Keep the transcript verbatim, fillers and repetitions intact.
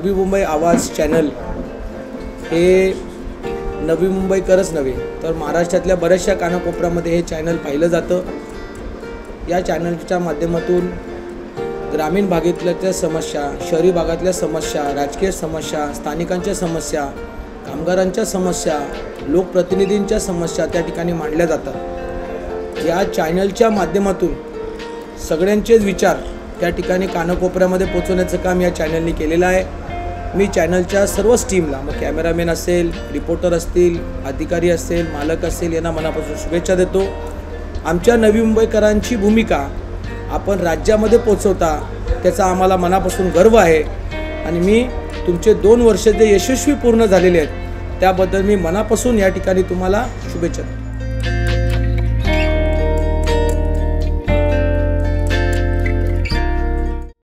नवी मुंबई आवाज चॅनल हे नवी मुंबईकरच नव्हे तर महाराष्ट्रातल्या बऱ्याचशा कानाकोपऱ्यामध्ये हे चॅनल पाहिलं जातं। या चॅनलच्या माध्यमातून ग्रामीण भागातल्या समस्या, शहरी भागातल्या समस्या, राजकीय समस्या, स्थानिकांच्या समस्या, कामगारांच्या समस्या, लोकप्रतिनिधींच्या समस्या त्या ठिकाणी मांडल्या जातात। या चॅनलच्या माध्यमातून सगळ्यांचेच विचार त्या ठिकाणी कानाकोपऱ्यामध्ये पोहोचवण्याचं काम या चॅनलने केलेलं आहे। मी चॅनलच्या सर्वच टीमला, मग कॅमेरामॅन असेल, रिपोर्टर असतील, अधिकारी असेल, मालक असेल, यांना मनापासून शुभेच्छा देतो। आमच्या नवी मुंबईकरांची भूमिका आपण राज्यामध्ये पोहोचवता त्याचा आम्हाला मनापासून गर्व आहे आणि मी तुमचे दोन वर्ष जे यशस्वी पूर्ण झालेले आहेत त्याबद्दल मी मनापासून या ठिकाणी तुम्हाला शुभेच्छा देतो।